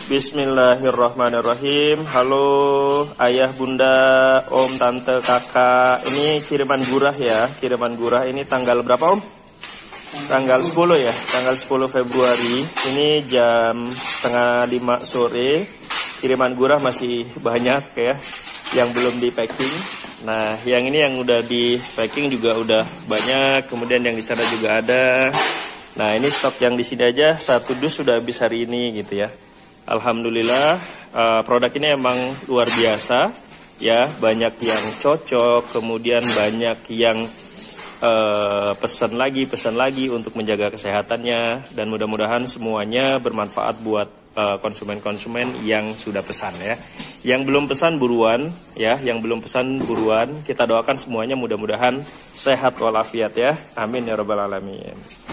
Bismillahirrahmanirrahim. Halo ayah, bunda, om, tante, kakak. Ini kiriman gurah ya. Kiriman gurah ini tanggal berapa om? Tanggal 10 ya. Tanggal 10 Februari. Ini jam setengah 5 sore. Kiriman gurah masih banyak ya, yang belum di packing. Nah, yang ini yang udah di packing juga udah banyak. Kemudian yang di sana juga ada. Nah, ini stok yang di sini aja 1 dus sudah habis hari ini gitu ya. Alhamdulillah, produk ini emang luar biasa ya, banyak yang cocok, kemudian banyak yang pesan lagi untuk menjaga kesehatannya, dan mudah-mudahan semuanya bermanfaat buat konsumen-konsumen yang sudah pesan ya. Yang belum pesan buruan ya, kita doakan semuanya mudah-mudahan sehat walafiat ya. Amin ya rabbal alamin.